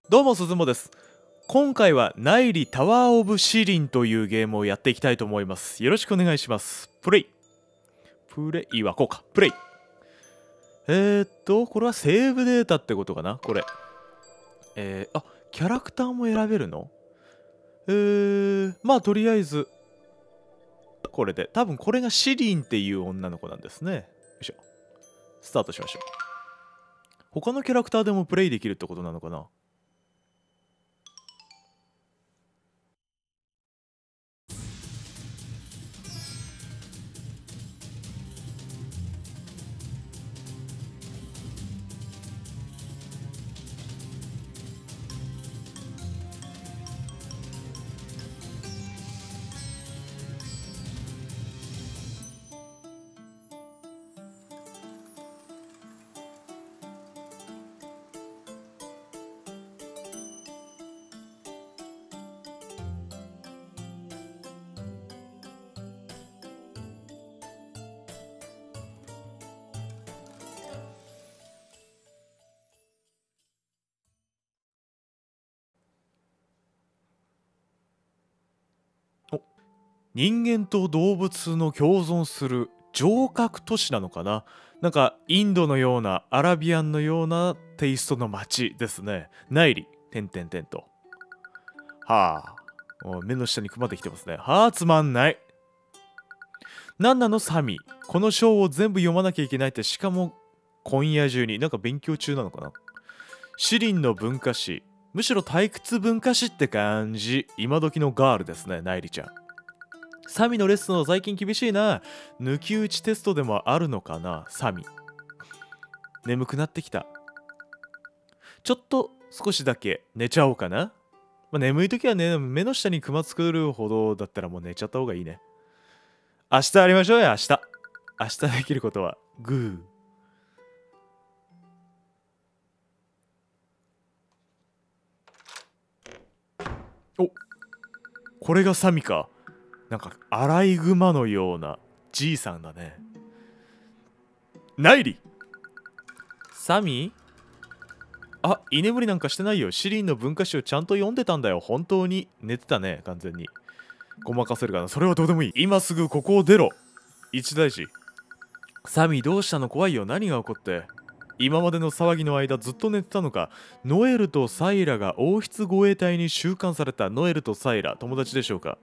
どうも鈴もです。今回は内裏タワーオブシリンというゲームをやっていきたいと思います。よろしくお願いします。プレイはこうか。プレイ。これはセーブデータってことかなこれ。キャラクターも選べるの？まあとりあえずこれで、多分これがシリンっていう女の子なんですね。よいしょ。スタートしましょう。他のキャラクターでもプレイできるってことなのかな？人間と動物の共存する城郭都市なのかな。なんかインドのようなアラビアンのようなテイストの街ですね。内裏と。はあ、もう目の下にクマできてますね。はあ、つまんない。なんなのサミ。この章を全部読まなきゃいけないって、しかも今夜中に。なんか勉強中なのかな。シリンの文化史、むしろ退屈文化史って感じ。今時のガールですね、内裏ちゃん。サミのレッスンは最近厳しいな。抜き打ちテストでもあるのかな、サミ。眠くなってきた。ちょっと少しだけ寝ちゃおうかな。眠い時はね、目の下にクマ作るほどだったらもう寝ちゃった方がいいね。明日ありましょうや、明日。明日できることは、グー。お、これがサミか。なんかアライグマのようなじいさんだね。ナイリサミ。あ、居眠りなんかしてないよ。シリンの文化史をちゃんと読んでたんだよ。本当に寝てたね、完全に。ごまかせるかな。それはどうでもいい。今すぐここを出ろ。一大事。サミ、どうしたの？怖いよ。何が起こって。今までの騒ぎの間ずっと寝てたのか。ノエルとサイラが王室護衛隊に収監された。ノエルとサイラ、友達でしょうか？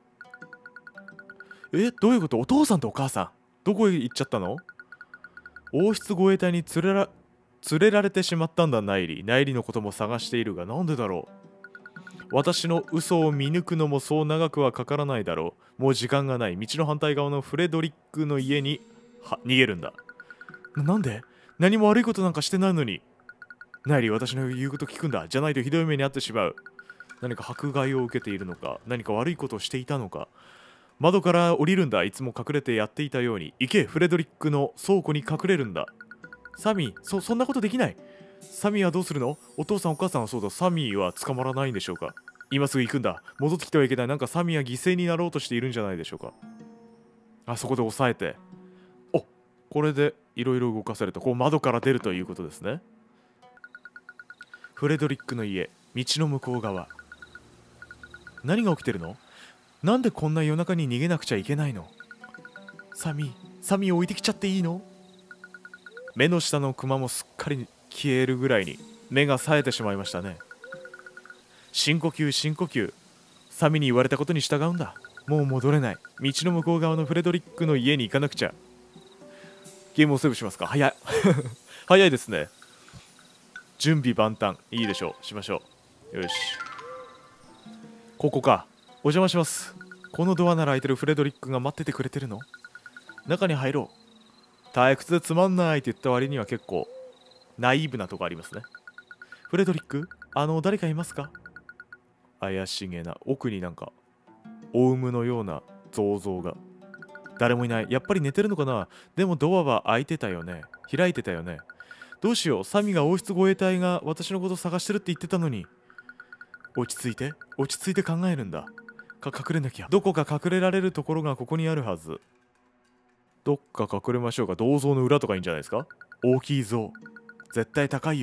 どういうこと？お父さんとお母さんどこへ行っちゃったの？王室護衛隊に連れられてしまったんだ。ナイリのことも探しているが、なんでだろう。私の嘘を見抜くのもそう長くはかからないだろう。もう時間がない。道の反対側のフレドリックの家に逃げるんだ。なんで？何も悪いことなんかしてないのに。ナイリ、私の言うこと聞くんだ。じゃないとひどい目に遭ってしまう。何か迫害を受けているのか、何か悪いことをしていたのか。窓から降りるんだ。いつも隠れてやっていたように。行け、フレドリックの倉庫に隠れるんだ。サミー、そんなことできない。サミーはどうするの？お父さんお母さんはそうだ。サミーは捕まらないんでしょうか？今すぐ行くんだ。戻ってきてはいけない。なんかサミーは犠牲になろうとしているんじゃないでしょうか。あそこで押さえて。お、これでいろいろ動かされた。こう窓から出るということですね。フレドリックの家、道の向こう側。何が起きてるの？なんでこんな夜中に逃げなくちゃいけないの？サミー置いてきちゃっていいの？目の下のクマもすっかり消えるぐらいに目が冴えてしまいましたね。深呼吸、深呼吸。サミに言われたことに従うんだ。もう戻れない。道の向こう側のフレドリックの家に行かなくちゃ。ゲームをセーブしますか？早い早いですね。準備万端。いいでしょう。しましょう。よし。ここか。お邪魔します。このドアなら開いてる。フレドリックが待っててくれてるの？中に入ろう。退屈でつまんないって言った割には結構ナイーブなとこありますね。フレドリック、誰かいますか？怪しげな奥になんかオウムのような銅像が。誰もいない。やっぱり寝てるのかな。でもドアは開いてたよね。開いてたよね。どうしよう。サミが王室護衛隊が私のこと探してるって言ってたのに。落ち着いて考えるんだ。隠れなきゃ。どこか隠れられるところがここにあるはず。どっか隠れましょうか。銅像の裏とかいいんじゃないですか。大きい像。絶対高いよ。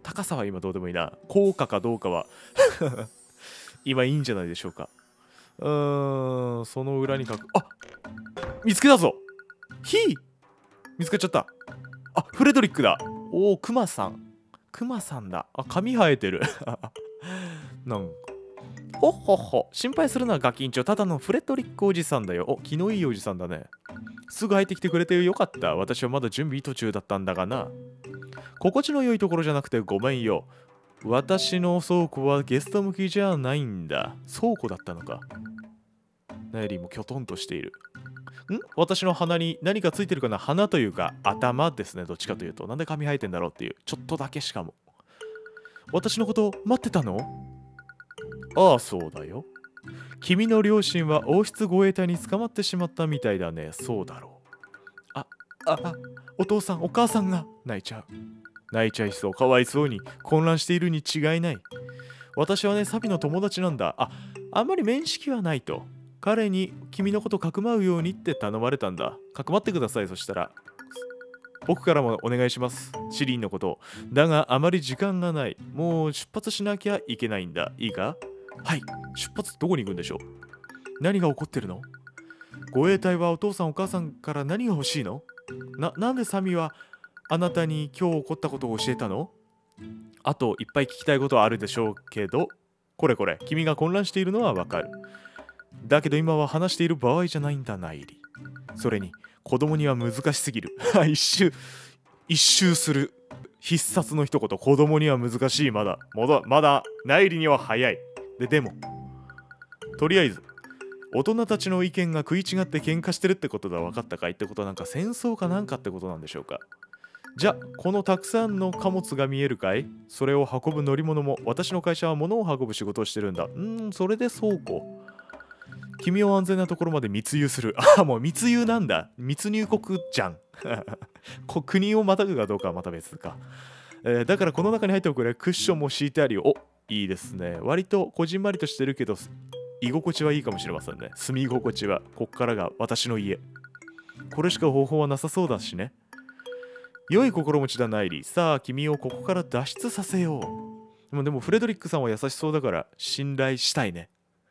高さは今どうでもいいな。効果かどうかは今いいんじゃないでしょうか。その裏に書く。あ、見つけたぞ。見つかっちゃった。あ、フレドリックだ。おお、クマさん。クマさんだ。あ、髪生えてる。なんか。ほっほっほ。心配するな、ガキンチョ。ただのフレドリックおじさんだよ。お、気のいいおじさんだね。すぐ入ってきてくれてよかった。私はまだ準備途中だったんだがな。心地の良いところじゃなくてごめんよ。私の倉庫はゲスト向きじゃないんだ。倉庫だったのか。ナイリーもきょとんとしている。私の鼻に何かついてるかな。鼻というか頭ですね。どっちかというと。なんで髪生えてんだろうっていう。ちょっとだけしかも。私のこと待ってたの？ああ、そうだよ。君の両親は王室護衛隊に捕まってしまったみたいだね。そうだろう。お父さん、お母さんが泣いちゃう。泣いちゃいそう。かわいそうに。混乱しているに違いない。私はね、サビの友達なんだ。あんまり面識はないと。彼に君のことかくまうようにって頼まれたんだ。かくまってください。そしたら。僕からもお願いします。シリンのこと。だがあまり時間がない。もう出発しなきゃいけないんだ。いいか？はい。出発どこに行くんでしょう？何が起こってるの？護衛隊はお父さんお母さんから何が欲しいの？なんでサミはあなたに今日起こったことを教えたの？あといっぱい聞きたいことはあるでしょうけど、これ君が混乱しているのはわかる。だけど今は話している場合じゃないんだ、ナイリ。それに子供には難しすぎる。一周する必殺の一言。子供には難しい。まだナイリには早い。でもとりあえず大人たちの意見が食い違って喧嘩してるってことだ。分かったかい？ってことはなんか戦争かなんかってことなんでしょうか。じゃ、このたくさんの貨物が見えるかい？それを運ぶ乗り物も。私の会社は物を運ぶ仕事をしてるんだ。それで倉庫。君を安全なところまで密輸する。もう密輸なんだ。密入国じゃん。国をまたぐかどうかはまた別か。だからこの中に入っておくれ。クッションも敷いてあるよ。いいですね。割とこじんまりとしてるけど、居心地はいいかもしれませんね。住み心地は。こっからが私の家。これしか方法はなさそうだしね。良い心持ちだ、ナイリー。さあ、君をここから脱出させよう。でもフレドリックさんは優しそうだから信頼したいね。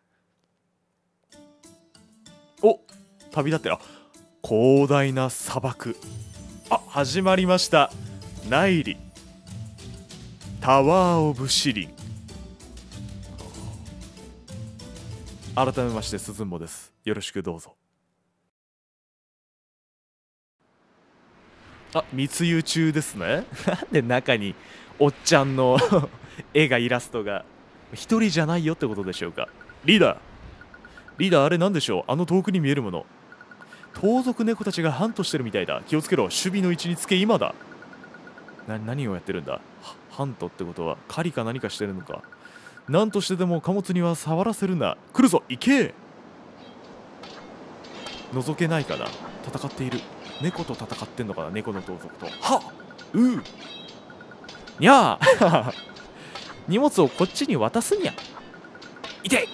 旅立ってる。広大な砂漠。始まりました。ナイリタワーオブシリン。改めましてスズンモです。よろしくどうぞ。密輸中ですね。なんで中におっちゃんの絵がイラストが。一人じゃないよってことでしょうか。リーダー、あれなんでしょう？遠くに見えるもの。盗賊猫たちがハントしてるみたいだ。気をつけろ。守備の位置につけ。今だ。何をやってるんだ？ハントってことは狩りか何かしてるのか。何としてでも貨物には触らせるな。来るぞ、行け。覗けないかな。戦っている。猫と戦ってんのかな。猫の盗賊と。にゃー荷物をこっちに渡すにゃ。痛い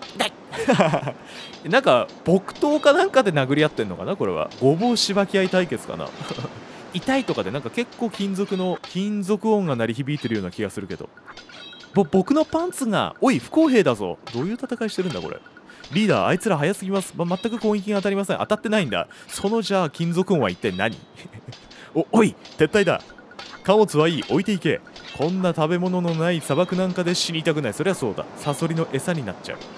なんか木刀かなんかで殴り合ってんのかな。これはごぼうしばき合い対決かな。痛いとかでなんか結構金属音が鳴り響いてるような気がするけど。僕のパンツが。おい、不公平だぞ。どういう戦いしてるんだこれ。リーダー、あいつら早すぎます。全く攻撃が当たりません。当たってないんだ。そのじゃあ金属音は一体何？おい、撤退だ。貨物はいい、置いていけ。こんな食べ物のない砂漠なんかで死にたくない。そりゃそうだ。サソリの餌になっちゃう。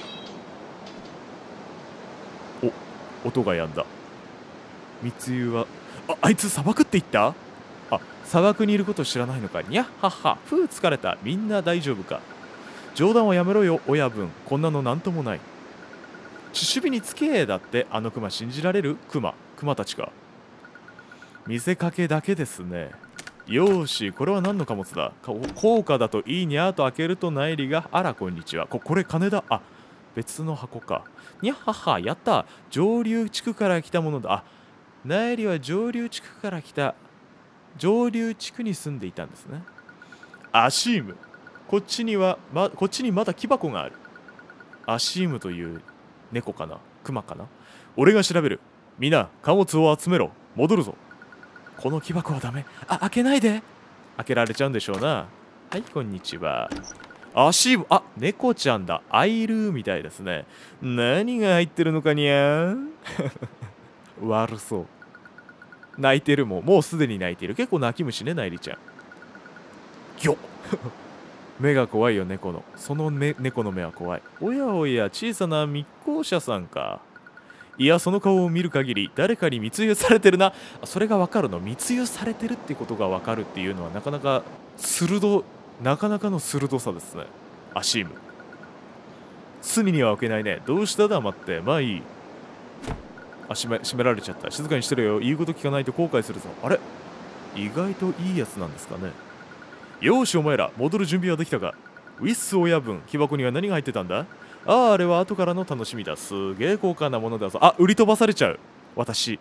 音が止んだ。密輸はあいつ砂漠って言った？砂漠にいること知らないのか。にゃっはっは。疲れた。みんな大丈夫か。冗談はやめろよ親分。こんなのなんともない。守備につけ。だってあのクマ信じられる？クマたちか。見せかけだけですね。よーし、これは何の貨物だ。高価だといいにゃーと開けるとナイリが。あらこんにちは。これ金だ。別の箱か。にゃっはっは。やった。上流地区から来たものだ。ナイリは上流地区から来た。上流地区に住んでいたんですね。アシーム。こっちにまだ木箱がある。アシームという猫かな、クマかな。俺が調べる。みんな貨物を集めろ。戻るぞ。この木箱はダメ。開けないで。開けられちゃうんでしょうな。 はい、こんにちは。足も、あ、猫ちゃんだ。アイルーみたいですね。何が入ってるのかにゃ悪そう。泣いてるもん。もうすでに泣いてる。結構泣き虫ね、ナイリちゃん。ぎょっ目が怖いよ、猫の。その猫の目は怖い。おやおや、小さな密航者さんか。いや、その顔を見る限り、誰かに密輸されてるな。それがわかるの。密輸されてるってことがわかるっていうのは、なかなかの鋭さですね。アシーム。隅には置けないね。どうした黙って。まあいい。あ、閉められちゃった。静かにしてるよ。言うこと聞かないと後悔するぞ。あれ、意外といいやつなんですかね。よーし、お前ら、戻る準備はできたか。ウィッス親分、木箱には何が入ってたんだ。ああ、あれは後からの楽しみだ。すげえ高価なものだぞ。あ、売り飛ばされちゃう。私。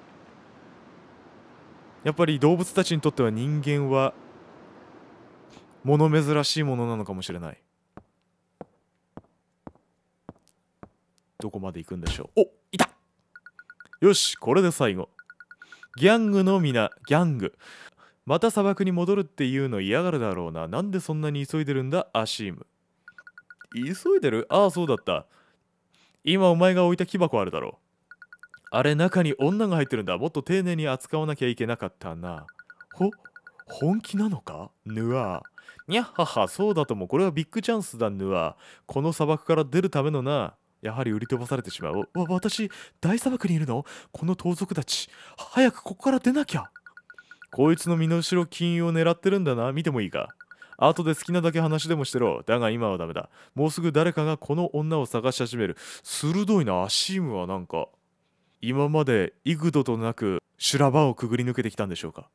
やっぱり動物たちにとっては人間は物珍しいものなのかもしれない。どこまで行くんでしょう。お、いた。よし、これで最後。ギャングの皆、ギャング。また砂漠に戻るっていうの嫌がるだろうな。なんでそんなに急いでるんだ、アシーム。急いでる？ああ、そうだった。今お前が置いた木箱あるだろう。あれ、中に女が入ってるんだ。もっと丁寧に扱わなきゃいけなかったな。本気なのかヌアー。にゃっはは、そうだとも。これはビッグチャンスだ、ヌアー。この砂漠から出るためのな。やはり売り飛ばされてしまう。私、大砂漠にいるの？この盗賊たち。早くここから出なきゃ。こいつの身代金を狙ってるんだな。見てもいいか。後で好きなだけ話でもしてろ。だが今はダメだ。もうすぐ誰かがこの女を探し始める。鋭いな。アシームはなんか今まで幾度となく修羅場をくぐり抜けてきたんでしょうか。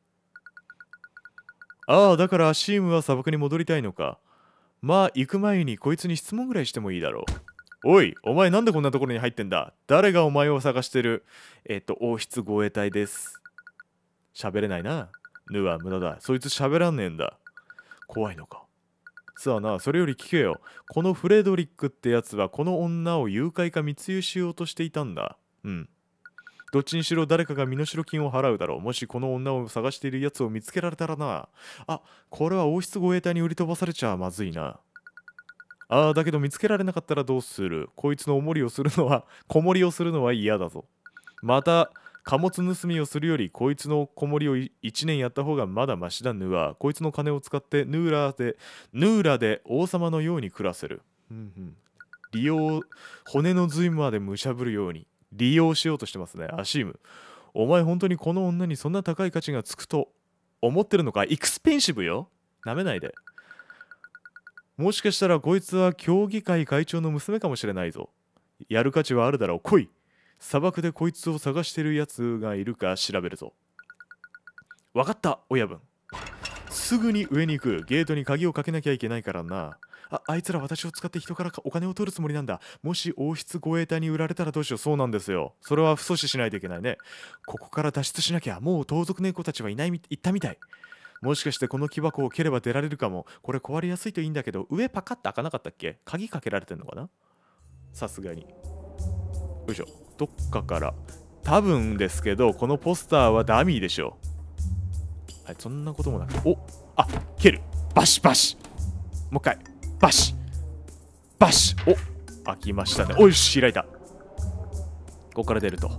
ああ、だからアシームは砂漠に戻りたいのか。まあ行く前にこいつに質問ぐらいしてもいいだろう。おい、お前なんでこんなところに入ってんだ。誰がお前を探してる。王室護衛隊です。喋れないな。ヌは無駄だ。そいつ喋らんねえんだ。怖いのか。さあな、それより聞けよ。このフレドリックってやつはこの女を誘拐か密輸しようとしていたんだ。うん。どっちにしろ誰かが身代金を払うだろう。もしこの女を探しているやつを見つけられたらな。あ、これは王室護衛隊に売り飛ばされちゃまずいな。ああ、だけど見つけられなかったらどうする。こいつの子守りをするのは嫌だぞ。また、貨物盗みをするよりこいつの子守を1年やった方がまだマシだ。ヌはこいつの金を使ってヌーラで王様のように暮らせる。骨の髄までむしゃぶるように利用しようとしてますね。アシーム、お前本当にこの女にそんな高い価値がつくと思ってるのか。エクスペンシブよ。なめないで。もしかしたらこいつは協議会会長の娘かもしれないぞ。やる価値はあるだろう。来い。砂漠でこいつを探してるやつがいるか調べるぞ。わかった、親分。すぐに上に行く。ゲートに鍵をかけなきゃいけないからな。あいつら私を使って人からお金を取るつもりなんだ。もし王室護衛隊に売られたらどうしよう。そうなんですよ。それは阻止しないといけないね。ここから脱出しなきゃ。もう盗賊猫たちは行ったみたい。もしかしてこの木箱を蹴れば出られるかも。これ壊れやすいといいんだけど、上パカッと開かなかったっけ。鍵かけられてんのかな。さすがに。よいしょ。どっかから多分ですけど、このポスターはダミーでしょう。はい、そんなこともなく、蹴る。バシバシ。もう一回バシバシ。開きましたね。よし、開いた。ここから出ると。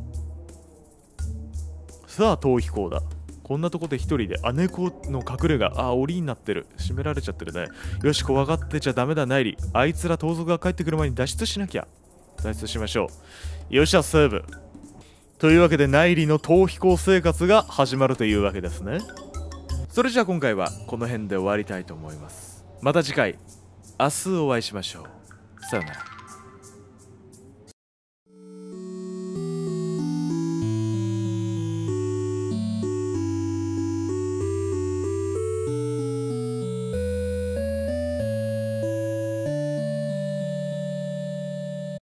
さあ逃避行だ。こんなとこで一人で。猫の隠れ家。檻になってる。閉められちゃってるね。よし、怖がってちゃダメだ、ナイリ。あいつら盗賊が帰ってくる前に脱出しなきゃ。脱出しましょう。よっしゃ、セーブ。というわけでナイリの逃避行生活が始まるというわけですね。それじゃあ今回はこの辺で終わりたいと思います。また次回明日お会いしましょう。さよなら。